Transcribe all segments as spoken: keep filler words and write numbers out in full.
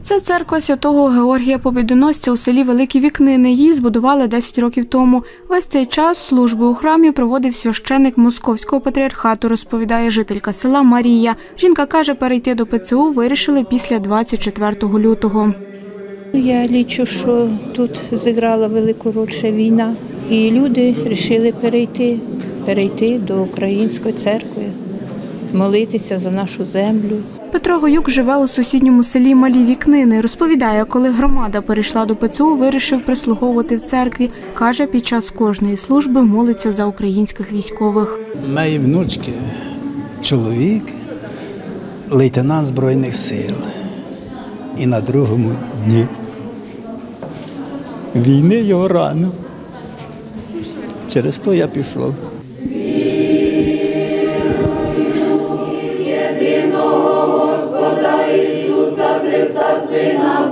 Це церква святого Георгія Побєдоносця у селі Великі Вікнини. Її збудували десять років тому. Весь цей час служби у храмі проводив священик Московського патріархату, розповідає жителька села Марія. Жінка каже, перейти до ПЦУ вирішили після двадцять четвертого лютого. Я лічу, що тут зіграла велику роль ще війна. І люди вирішили перейти, перейти до Української церкви, молитися за нашу землю. Петро Гоюк живе у сусідньому селі Малі Вікнини. Розповідає, коли громада перейшла до ПЦУ, вирішив прислуговувати в церкві. Каже, під час кожної служби молиться за українських військових. Мої внучки, чоловік, лейтенант Збройних сил. І на другому дні війни його рано. Через то я пішов. Господа Ісуса Христа, Сина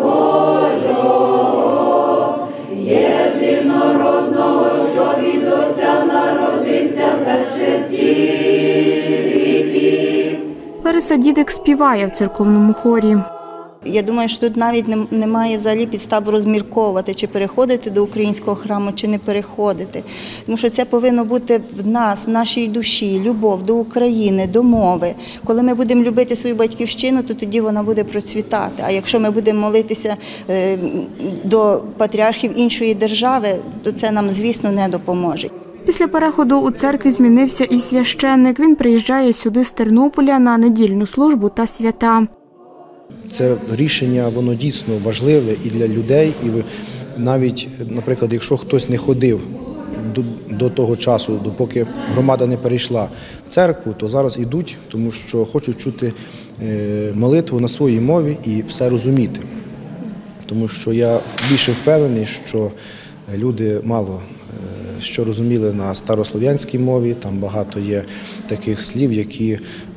Божого, єдинородного, що від Отця народився за всіх віків. Лариса Дідик співає в церковному хорі. Я думаю, що тут навіть немає взагалі підстав розмірковувати, чи переходити до українського храму, чи не переходити. Тому що це повинно бути в нас, в нашій душі, любов до України, до мови. Коли ми будемо любити свою батьківщину, то тоді вона буде процвітати. А якщо ми будемо молитися до патріархів іншої держави, то це нам, звісно, не допоможе. Після переходу у церкві змінився і священник. Він приїжджає сюди з Тернополя на недільну службу та свята. Це рішення, воно дійсно важливе і для людей, і навіть, наприклад, якщо хтось не ходив до, до того часу, допоки громада не перейшла в церкву, то зараз йдуть, тому що хочуть чути молитву на своїй мові і все розуміти. Тому що я більше впевнений, що люди мало що розуміли на старослов'янській мові, там багато є таких слів, які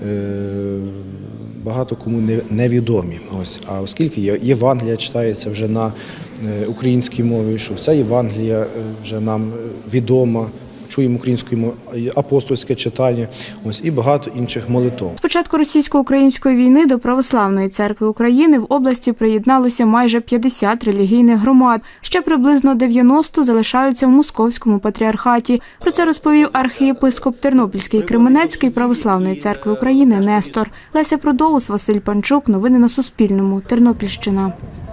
багато кому невідомі. Ось. А оскільки Євангелія читається вже на українській мові, що вся Євангелія вже нам відома, чуємо українською мовою, апостольське читання, ось, і багато інших молитов. З початку російсько-української війни до Православної церкви України в області приєдналося майже п'ятдесят релігійних громад. Ще приблизно дев'яносто залишаються в Московському патріархаті. Про це розповів архієпископ Тернопільський і Кременецький Православної церкви України Нестор. Леся Продоус, Василь Панчук. Новини на Суспільному. Тернопільщина.